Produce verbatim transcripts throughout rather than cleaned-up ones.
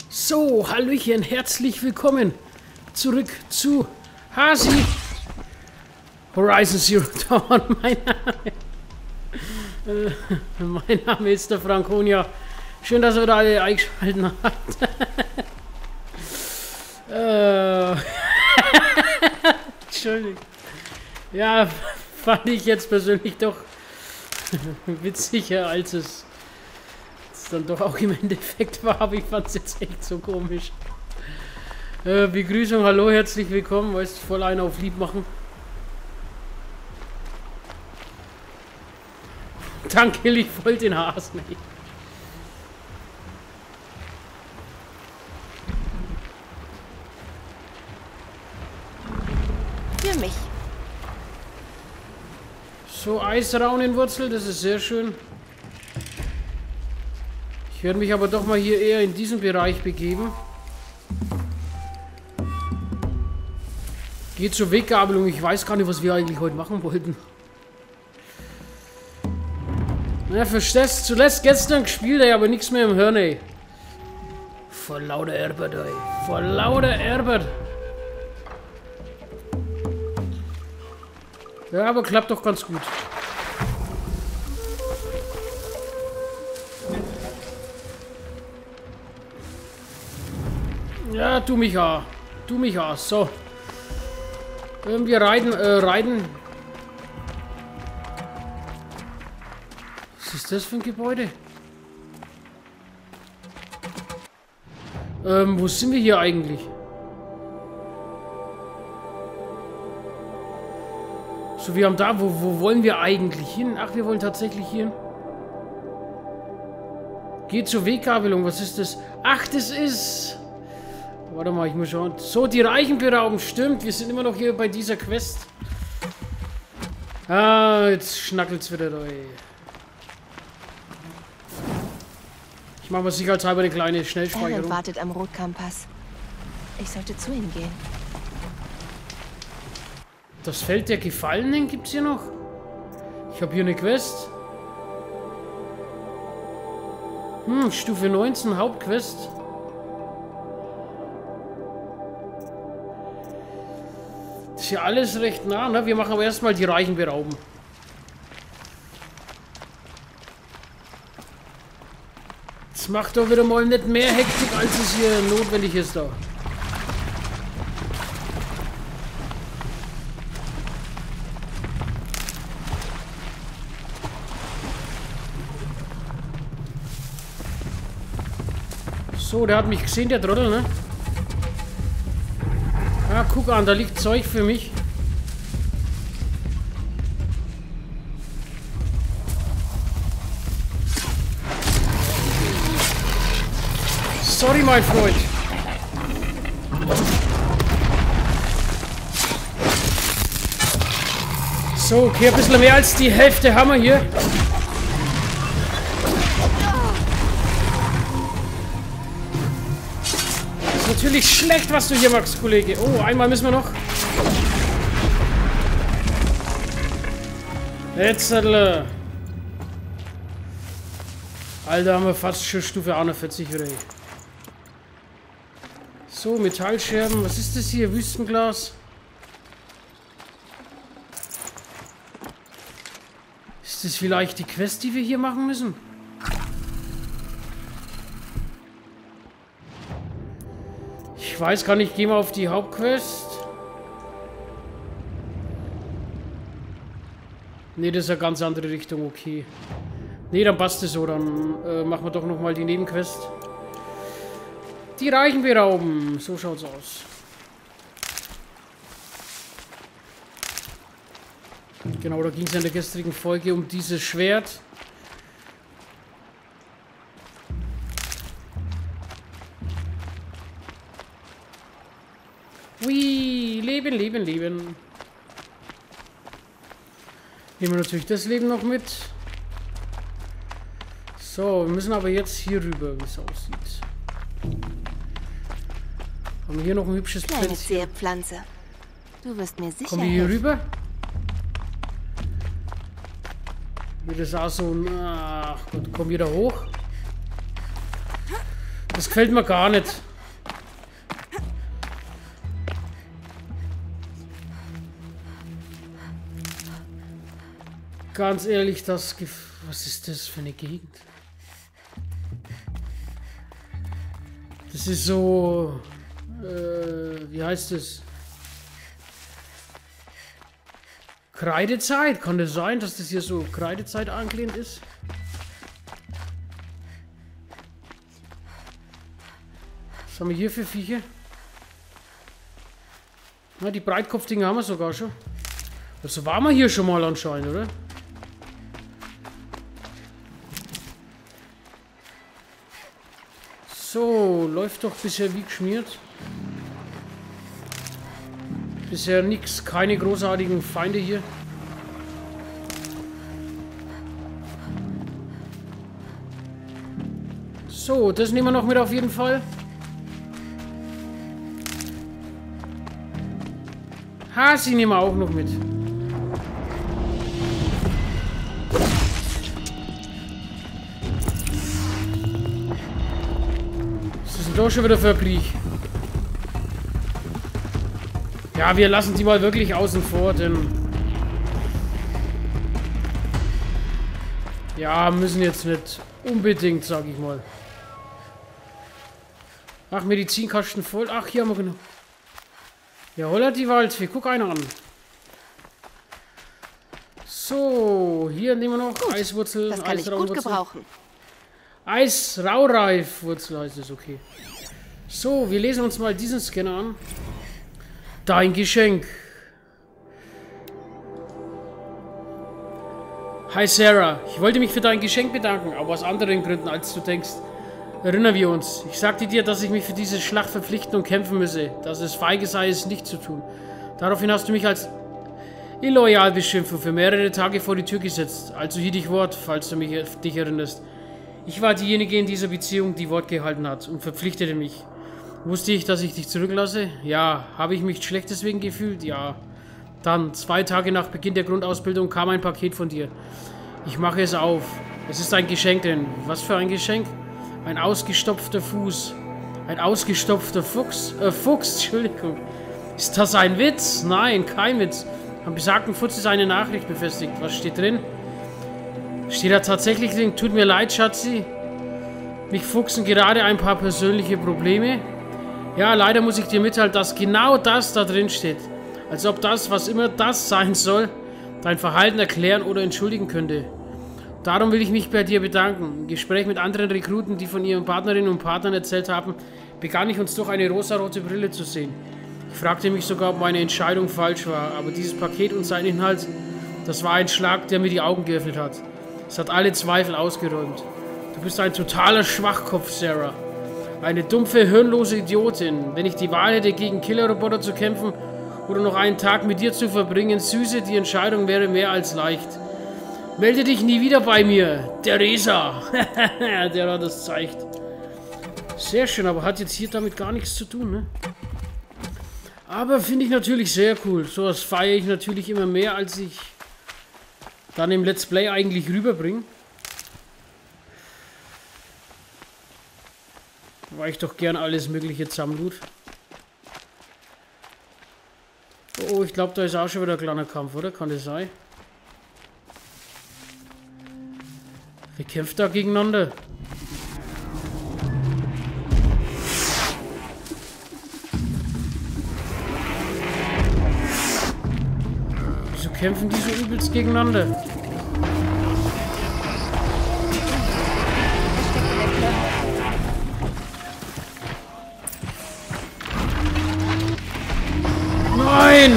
So, Hallöchen, herzlich willkommen zurück zu Hasi Horizon Zero Dawn. Mein Name, äh, mein Name ist der Franconia. Schön, dass ihr da alle eingeschaltet habt. äh, Entschuldigung. Ja, fand ich jetzt persönlich doch witziger, als es dann doch auch im Endeffekt war, aber ich fand es jetzt echt so komisch. Äh, Begrüßung, hallo, herzlich willkommen, weißt du, voll einer auf lieb machen. Dann kill ich voll den Hasen. Für mich. So, Eisraunenwurzel, das ist sehr schön. Ich werde mich aber doch mal hier eher in diesen Bereich begeben. Geht zur Weggabelung. Ich weiß gar nicht, was wir eigentlich heute machen wollten. Na, verstehst du? Zuletzt gestern gespielt, ey, aber nichts mehr im Hirn, ey. Vor lauter Erbert, ey. Vor lauter Erbert. Ja, aber klappt doch ganz gut. Ja, du mich auch. Du mich auch. So. Ähm, wir reiten, äh, reiten. Was ist das für ein Gebäude? Ähm, wo sind wir hier eigentlich? So, wir haben da, wo, wo wollen wir eigentlich hin? Ach, wir wollen tatsächlich hier. Geht zur Weggabelung, was ist das? Ach, das ist... Warte mal, ich muss schauen. So, die Reichen berauben, stimmt. Wir sind immer noch hier bei dieser Quest. Ah, jetzt schnackelt's wieder da, ey. Ich mache mal sicherheitshalber eine kleine Schnellspeicherung. Er wartet am Rotkampass. Ich sollte zu ihm gehen. Das Feld der Gefallenen gibt's hier noch? Ich habe hier eine Quest. Hm, Stufe neunzehn, Hauptquest. Das ist hier alles recht nah, ne? Wir machen aber erstmal die Reichen berauben. Das macht doch wieder mal nicht mehr Hektik, als es hier notwendig ist da. So, der hat mich gesehen, der Trottel, ne? Ah, guck an, da liegt Zeug für mich. Sorry, mein Freund. So, okay, ein bisschen mehr als die Hälfte haben wir hier. Natürlich schlecht, was du hier machst, Kollege. Oh, einmal müssen wir noch. Jetzt, Alter. Alter, haben wir fast schon Stufe einundvierzig wieder. So, Metallscherben. Was ist das hier? Wüstenglas. Ist das vielleicht die Quest, die wir hier machen müssen? Ich weiß gar nicht, gehen wir auf die Hauptquest. Ne, das ist eine ganz andere Richtung, okay. Ne, dann passt es so, dann äh, machen wir doch nochmal die Nebenquest. Die Reichen berauben, so schaut's aus. Genau, da ging es in der gestrigen Folge um dieses Schwert. Ui, leben, leben, leben. Nehmen wir natürlich das Leben noch mit. So, wir müssen aber jetzt hier rüber, wie es aussieht. Haben wir hier noch ein hübsches Pflänzchen? Pflanze. Du wirst mir sicher Kommen wir hier helfen. rüber? Wie das auch so ein... Ach Gott, kommen wir da hoch? Das gefällt mir gar nicht. Ganz ehrlich, das... Was ist das für eine Gegend? Das ist so... Äh, wie heißt das? Kreidezeit. Kann das sein, dass das hier so Kreidezeit angelehnt ist? Was haben wir hier für Viecher? Na, die Breitkopfdinger haben wir sogar schon. Also waren wir hier schon mal anscheinend, oder? So, läuft doch bisher wie geschmiert. Bisher nichts, keine großartigen Feinde hier. So, das nehmen wir noch mit auf jeden Fall. Hasi nehmen wir auch noch mit. Was ist denn da schon wieder für ein Krieg? Ja, wir lassen die mal wirklich außen vor, denn... Ja, müssen jetzt nicht unbedingt, sag ich mal. Ach, Medizinkasten voll. Ach, hier haben wir genug. Ja, holla die Waldfee. Guck einer an. So, hier nehmen wir noch gut, Eiswurzel. Das kann ich gut gebrauchen. Eisraureifwurzel heißt es, okay. So, wir lesen uns mal diesen Scanner an. Dein Geschenk. Hi Sarah, ich wollte mich für dein Geschenk bedanken, aber aus anderen Gründen, als du denkst. Erinnern wir uns. Ich sagte dir, dass ich mich für diese Schlacht verpflichten und kämpfen müsse, dass es feige sei, es nicht zu tun. Daraufhin hast du mich als illoyal beschimpft und für mehrere Tage vor die Tür gesetzt. Also hielt ich Wort, falls du mich dich erinnerst. Ich war diejenige in dieser Beziehung, die Wort gehalten hat und verpflichtete mich. Wusste ich, dass ich dich zurücklasse? Ja. Habe ich mich schlecht deswegen gefühlt? Ja. Dann, zwei Tage nach Beginn der Grundausbildung, kam ein Paket von dir. Ich mache es auf. Es ist ein Geschenk, denn was für ein Geschenk? Ein ausgestopfter Fuß. Ein ausgestopfter Fuchs. Äh, Fuchs, Entschuldigung. Ist das ein Witz? Nein, kein Witz. Am besagten Fuchs ist eine Nachricht befestigt. Was steht drin? Steht da tatsächlich drin? Tut mir leid, Schatzi. Mich fuchsen gerade ein paar persönliche Probleme. Ja, leider muss ich dir mitteilen, dass genau das da drin steht. Als ob das, was immer das sein soll, dein Verhalten erklären oder entschuldigen könnte. Darum will ich mich bei dir bedanken. Im Gespräch mit anderen Rekruten, die von ihren Partnerinnen und Partnern erzählt haben, begann ich uns durch eine rosarote Brille zu sehen. Ich fragte mich sogar, ob meine Entscheidung falsch war, aber dieses Paket und sein Inhalt, das war ein Schlag, der mir die Augen geöffnet hat. Es hat alle Zweifel ausgeräumt. Du bist ein totaler Schwachkopf, Sarah. Eine dumpfe, hirnlose Idiotin. Wenn ich die Wahl hätte, gegen Killerroboter zu kämpfen oder noch einen Tag mit dir zu verbringen, Süße, die Entscheidung wäre mehr als leicht. Melde dich nie wieder bei mir, Theresa. Der hat das zeigt. Sehr schön, aber hat jetzt hier damit gar nichts zu tun, ne? Aber finde ich natürlich sehr cool. Sowas feiere ich natürlich immer mehr, als ich dann im Let's Play eigentlich rüberbringe. Weil ich doch gern alles mögliche zusammenlud. Oh, ich glaube, da ist auch schon wieder ein kleiner Kampf, oder? Kann das sein? Wer kämpft da gegeneinander? Wieso kämpfen die so übelst gegeneinander? Nein!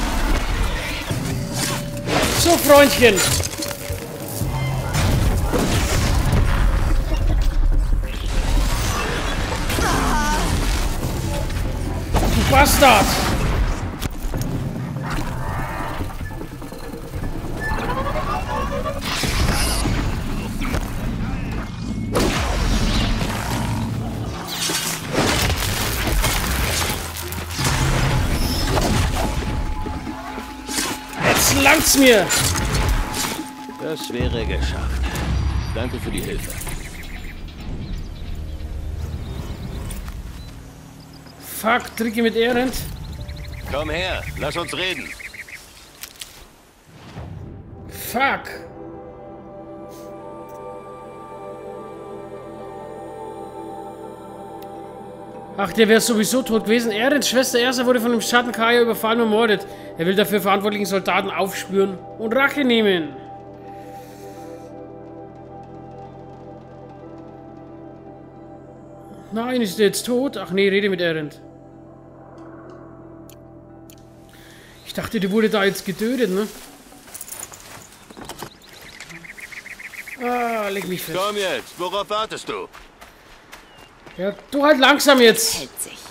So, Freundchen. Bastard! Jetzt langt's mir! Das wäre geschafft. Danke für die Hilfe. Fuck, Tricke mit Erend. Komm her, lass uns reden. Fuck. Ach, der wäre sowieso tot gewesen. Erends Schwester Ersa wurde von dem Schattenkaya überfallen und ermordet. Er will dafür verantwortlichen Soldaten aufspüren und Rache nehmen. Nein, ist der jetzt tot? Ach nee, rede mit Erend. Ich dachte, die wurde da jetzt getötet, ne? Ah, leg mich fest. Komm jetzt, worauf wartest du? Ja, du halt langsam jetzt. Hält sich.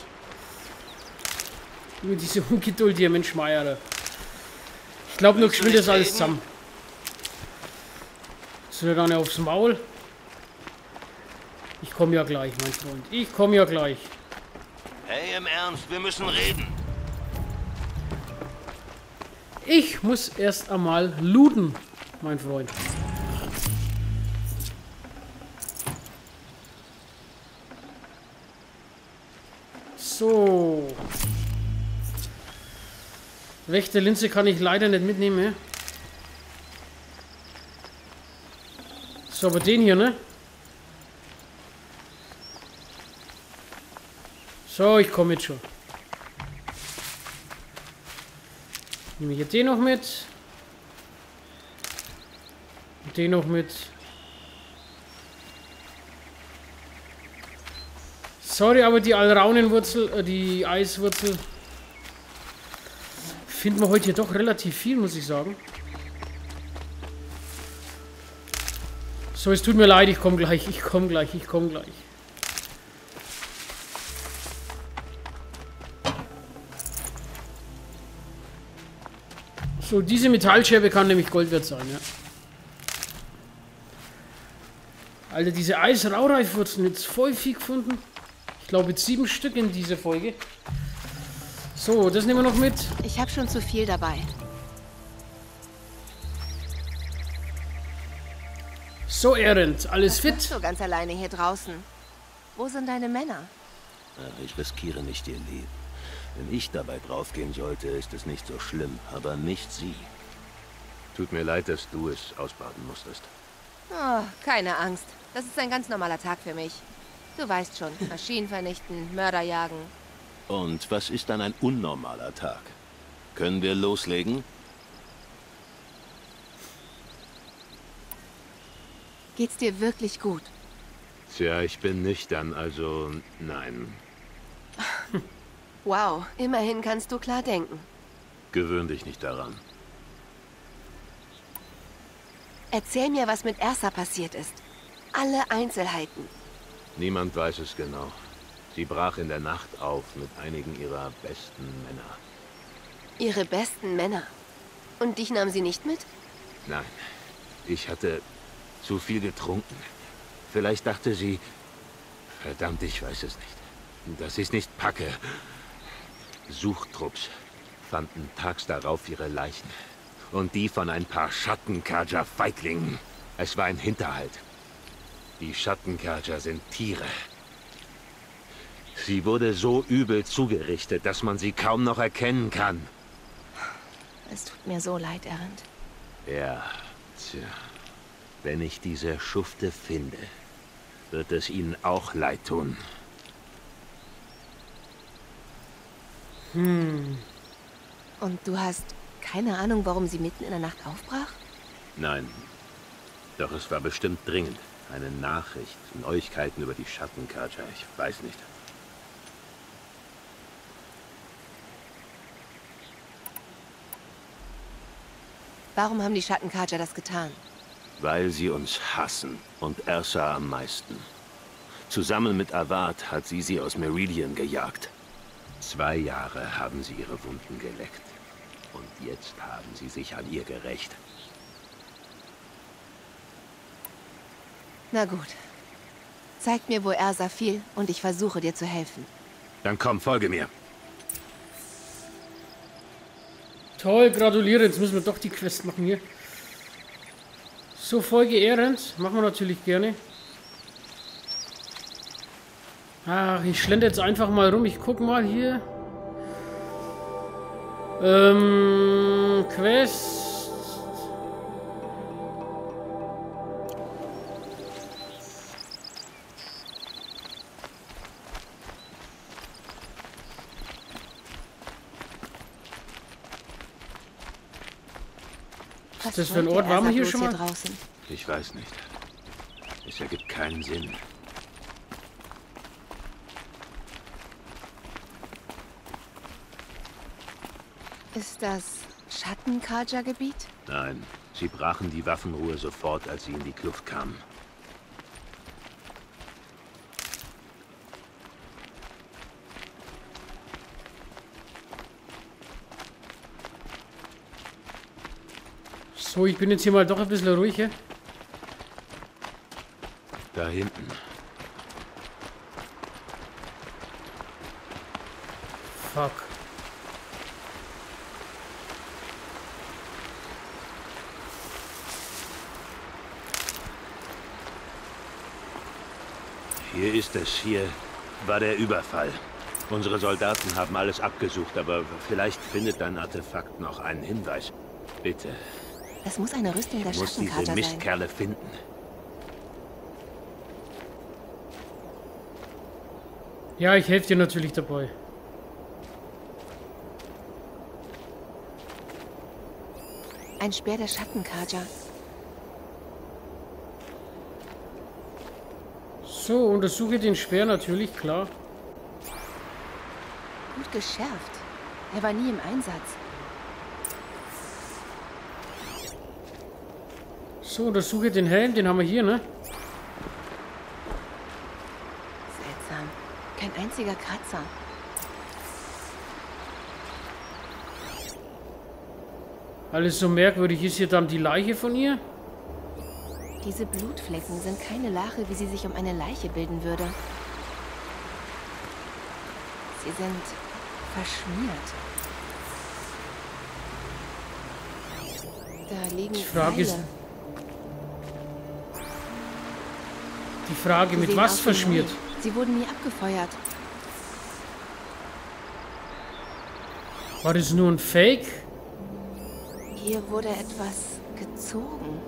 Mit diese Ungeduld hier, Mensch Meier. Ich glaube nur, geschwind das alles zusammen. Ist mir gar nicht aufs Maul. Ich komme ja gleich, mein Freund. Ich komme ja gleich. Hey, im Ernst, wir müssen reden. Ich muss erst einmal looten, mein Freund. So. Rechte Linse kann ich leider nicht mitnehmen. Ja? So, aber den hier, ne? So, ich komme jetzt schon. Nehme ich jetzt den noch mit. Und den noch mit. Sorry, aber die Alraunenwurzel, äh, die Eiswurzel, finden wir heute hier doch relativ viel, muss ich sagen. So, es tut mir leid, ich komme gleich, ich komme gleich, ich komme gleich. So, diese Metallscherbe kann nämlich Gold wert sein, ja. Alter, diese Eis-Raureifwurzeln, jetzt voll viel gefunden. Ich glaube, jetzt sieben Stück in dieser Folge. So, das nehmen wir noch mit. Ich habe schon zu viel dabei. So, Erend, alles Was fit? machst du ganz alleine hier draußen? Wo sind deine Männer? Ich riskiere nicht ihr Leben. Wenn ich dabei draufgehen sollte, ist es nicht so schlimm, aber nicht sie. Tut mir leid, dass du es ausbaden musstest. Oh, keine Angst. Das ist ein ganz normaler Tag für mich. Du weißt schon, Maschinen vernichten, Mörder jagen. Und was ist dann ein unnormaler Tag? Können wir loslegen? Geht's dir wirklich gut? Tja, ich bin nüchtern, also nein. Wow, immerhin kannst du klar denken. Gewöhn dich nicht daran. Erzähl mir, was mit Ersa passiert ist. Alle Einzelheiten. Niemand weiß es genau. Sie brach in der Nacht auf mit einigen ihrer besten Männer. Ihre besten Männer. Und dich nahm sie nicht mit? Nein, ich hatte zu viel getrunken. Vielleicht dachte sie... Verdammt, ich weiß es nicht. Dass ich es nicht packe. Suchtrupps fanden tags darauf ihre Leichen. Und die von ein paar Schattenkaja-Feiglingen. Es war ein Hinterhalt. Die Schattenkaja sind Tiere. Sie wurde so übel zugerichtet, dass man sie kaum noch erkennen kann. Es tut mir so leid, Erend. Ja, tja. Wenn ich diese Schufte finde, wird es ihnen auch leid tun. Hm. Und du hast keine Ahnung, warum sie mitten in der Nacht aufbrach? Nein. Doch es war bestimmt dringend. Eine Nachricht, Neuigkeiten über die Schattenkaja, ich weiß nicht. Warum haben die Schattenkaja das getan? Weil sie uns hassen und Ersa am meisten. Zusammen mit Avad hat sie sie aus Meridian gejagt. Zwei Jahre haben sie ihre Wunden geleckt. Und jetzt haben sie sich an ihr gerächt. Na gut. Zeig mir, wo Ersa fiel, und ich versuche dir zu helfen. Dann komm, folge mir. Toll, gratuliere. Jetzt müssen wir doch die Quest machen hier. So, Folge Ehrens. Machen wir natürlich gerne. Ach, ich schlender jetzt einfach mal rum. Ich guck mal hier. Ähm, Quest. Was ist das für ein Ort? Waren wir hier schon mal? Draußen? Ich weiß nicht. Es ergibt keinen Sinn. Ist das Schatten-Karja-Gebiet? Nein, sie brachen die Waffenruhe sofort, als sie in die Kluft kamen. So, ich bin jetzt hier mal doch ein bisschen ruhiger. Da hinten. Fuck. Hier ist es. Hier war der Überfall. Unsere Soldaten haben alles abgesucht, aber vielleicht findet dein Artefakt noch einen Hinweis. Bitte. Das muss eine Rüstung der Ich muss diese Schattenkarja sein. Mistkerle finden. Ja, ich helfe dir natürlich dabei. Ein Speer der Schattenkarja. So, untersuche den Speer natürlich, klar. Gut geschärft. Er war nie im Einsatz. So, untersuche den Helm, den haben wir hier, ne? Seltsam. Kein einziger Kratzer. Alles so merkwürdig. Ist hier dann die Leiche von ihr? Diese Blutflecken sind keine Lache, wie sie sich um eine Leiche bilden würde. Sie sind verschmiert. Da liegen Die Frage ist, Pfeile. die Frage, Sie mit sehen was aus wie verschmiert? neu. Sie wurden nie abgefeuert. War das nur ein Fake? Hier wurde etwas gezogen.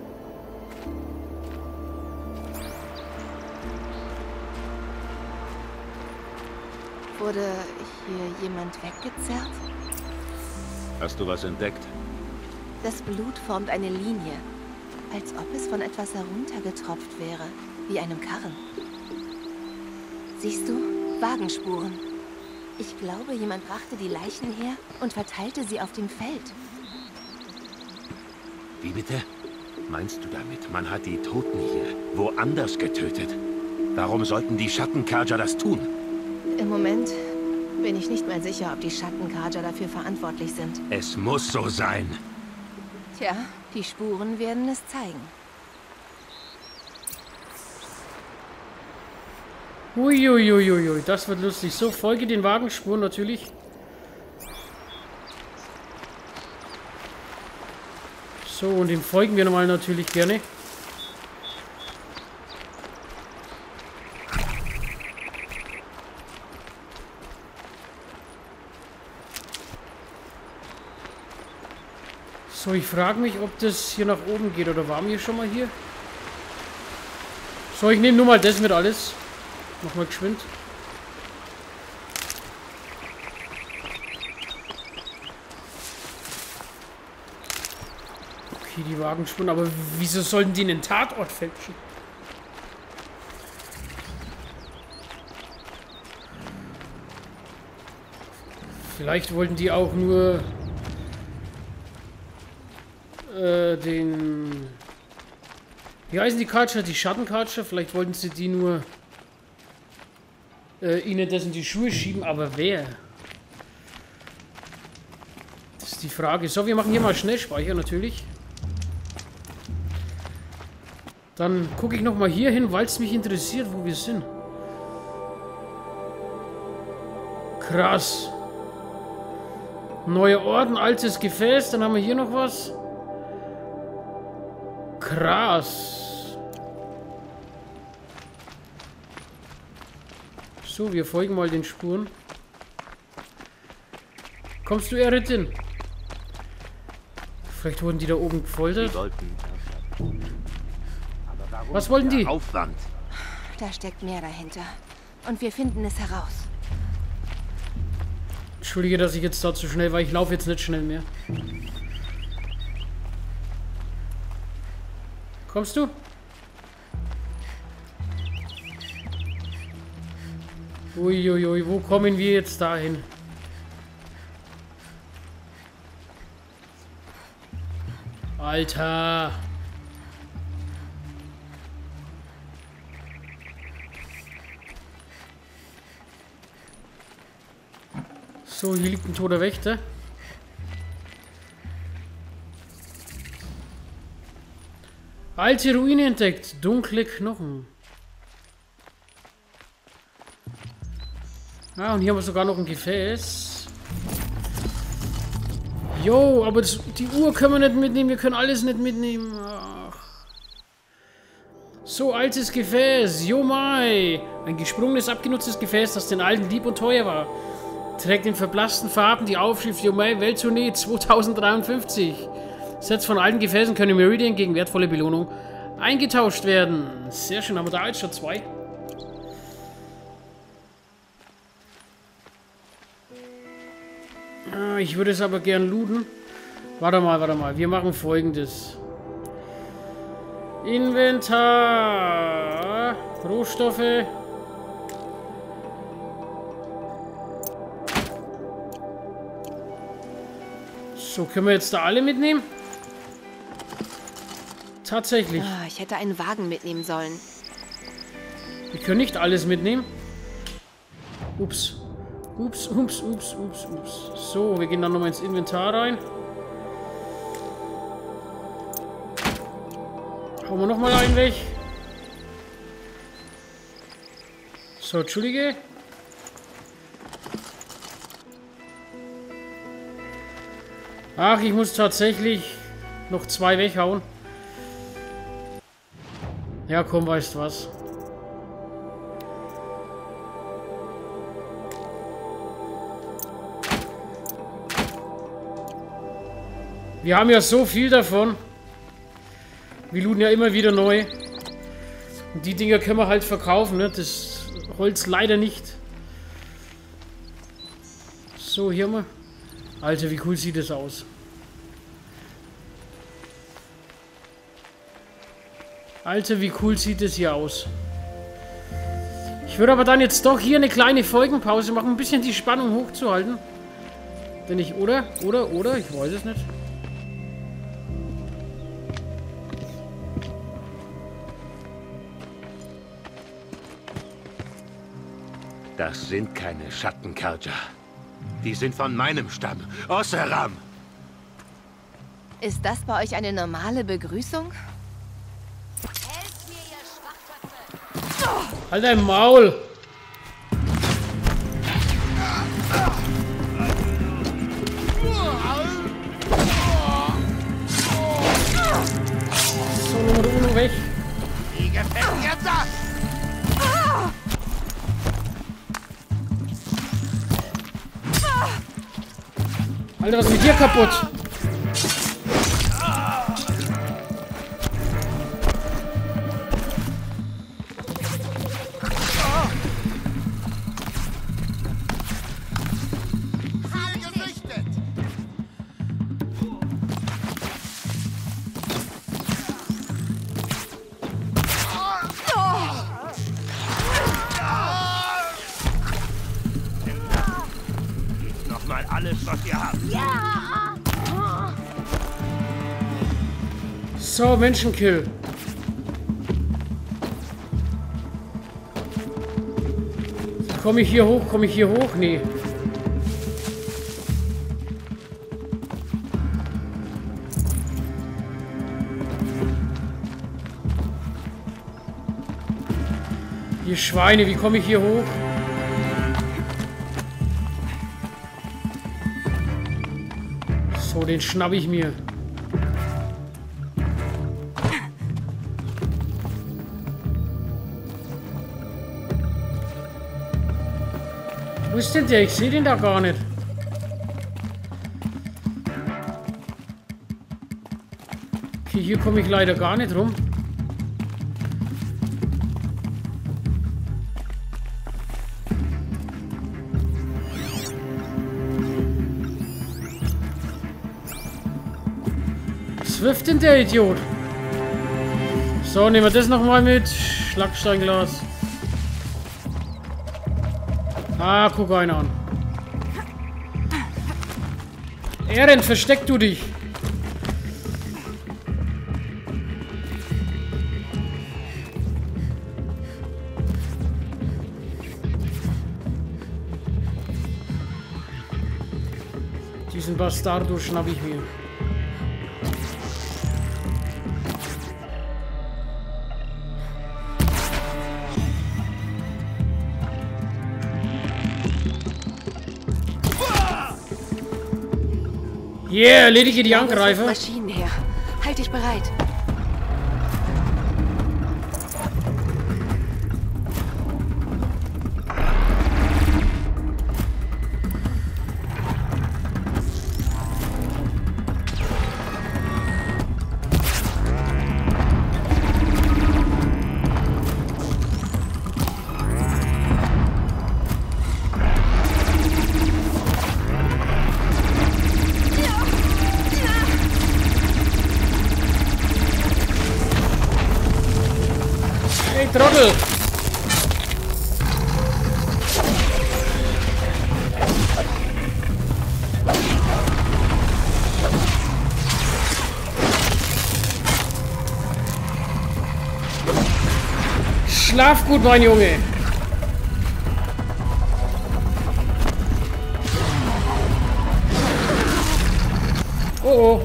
Wurde hier jemand weggezerrt? Hast du was entdeckt? Das Blut formt eine Linie, als ob es von etwas heruntergetropft wäre, wie einem Karren. Siehst du? Wagenspuren. Ich glaube, jemand brachte die Leichen her und verteilte sie auf dem Feld. Wie bitte? Meinst du damit, man hat die Toten hier woanders getötet? Warum sollten die Schattenkarja das tun? Im Moment bin ich nicht mal sicher, ob die Schattenkarja dafür verantwortlich sind. Es muss so sein. Tja, die Spuren werden es zeigen. Uiuiuiui, das wird lustig. So, folge den Wagenspuren natürlich. So, und dem folgen wir nochmal natürlich gerne. So, ich frage mich, ob das hier nach oben geht. Oder waren wir schon mal hier? So, ich nehme nur mal das mit alles. Mach mal geschwind. Okay, die Wagenspuren. Aber wieso sollten die in den Tatort fälschen? Vielleicht wollten die auch nur äh, den... Wie heißen die Karja? Die Schattenkarja? Vielleicht wollten sie die nur äh, ihnen das in die Schuhe schieben, aber wer? ist die Frage. So, wir machen hier mal Schnellspeicher natürlich. Dann gucke ich nochmal hier hin, weil es mich interessiert, wo wir sind. Krass. Neuer Orden, altes Gefäß. Dann haben wir hier noch was. Krass. So, wir folgen mal den Spuren. Kommst du, Eritin? Vielleicht wurden die da oben gefoltert. Die wollten. Aber warum Was wollten die? Aufwand. Da steckt mehr dahinter. Und wir finden es heraus. Entschuldige, dass ich jetzt da zu schnell war. Ich laufe jetzt nicht schnell mehr. Kommst du? Uiuiui, ui, wo kommen wir jetzt dahin? Alter! So, hier liegt ein toter Wächter. Alte Ruine entdeckt. Dunkle Knochen. Ah, und hier haben wir sogar noch ein Gefäß. Jo, aber das, die Uhr können wir nicht mitnehmen. Wir können alles nicht mitnehmen. Ach. So, altes Gefäß. Jo mai. Ein gesprungenes, abgenutztes Gefäß, das den Alten lieb und teuer war. Trägt in verblassten Farben die Aufschrift Jo mai Welttournee zweitausenddreiundfünfzig. Sets von alten Gefäßen können im Meridian gegen wertvolle Belohnung eingetauscht werden. Sehr schön, haben wir da jetzt schon zwei. Ah, ich würde es aber gern looten. Warte mal, warte mal. Wir machen Folgendes. Inventar. Rohstoffe. So, können wir jetzt da alle mitnehmen? Tatsächlich. Ah, ich hätte einen Wagen mitnehmen sollen. Wir können nicht alles mitnehmen. Ups. Ups, ups, ups, ups, ups. So, wir gehen dann nochmal ins Inventar rein. Hauen wir nochmal einen weg. So, entschuldige. Ach, ich muss tatsächlich noch zwei weghauen. Ja, komm, weißt was. Wir haben ja so viel davon. Wir looten ja immer wieder neu. Und die Dinger können wir halt verkaufen, ne? Das Holz leider nicht. So, hier mal. Alter, wie cool sieht das aus. Alter, wie cool sieht es hier aus. Ich würde aber dann jetzt doch hier eine kleine Folgenpause machen, um ein bisschen die Spannung hochzuhalten. Denn ich, oder? Oder? Oder? Ich weiß es nicht. Das sind keine Schattenkarja. Die sind von meinem Stamm, Oseram. Ist das bei euch eine normale Begrüßung? Halt dein Maul! So, Nummer uno weg. Wie gefällt dir das? Alter, was ist mit dir kaputt? Nochmal alles, was ihr habt. So, Menschenkill. Komme ich hier hoch? Komme ich hier hoch? Nee. Ihr Schweine, wie komme ich hier hoch? So, den schnapp ich mir. Wo ist denn der? Ich sehe den da gar nicht. Okay, hier komme ich leider gar nicht rum. Was wirft denn der Idiot? So, nehmen wir das nochmal mit. Schlagsteinglas. Ah, guck einen an. Ehren, versteck du dich. Diesen Bastardo schnapp ich mir. Yeah, erledige die Angreifer. Maschinen her. Halt dich bereit. Trottel! Schlaf gut, mein Junge! Oh oh!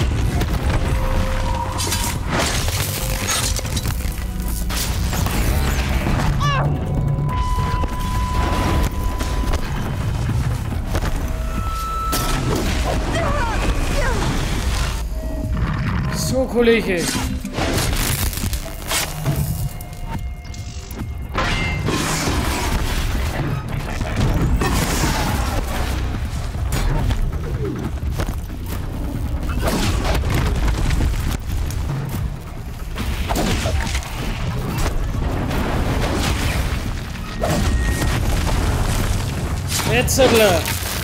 So, Kollege. Zettel.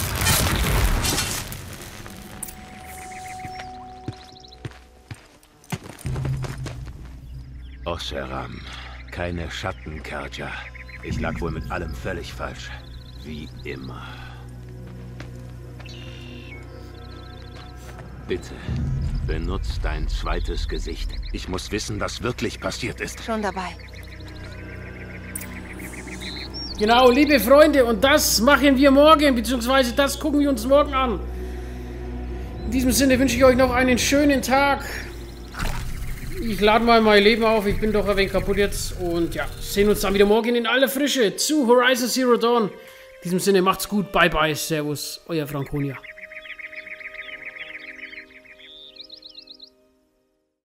Oseram. Keine Schattenkarja. Ich lag wohl mit allem völlig falsch. Wie immer. Bitte, benutz dein zweites Gesicht. Ich muss wissen, was wirklich passiert ist. Schon dabei. Genau, liebe Freunde, und das machen wir morgen, beziehungsweise das gucken wir uns morgen an. In diesem Sinne wünsche ich euch noch einen schönen Tag. Ich lade mal mein Leben auf, ich bin doch ein wenig kaputt jetzt. Und ja, sehen uns dann wieder morgen in aller Frische zu Horizon Zero Dawn. In diesem Sinne, macht's gut, bye bye, servus, euer Franconia.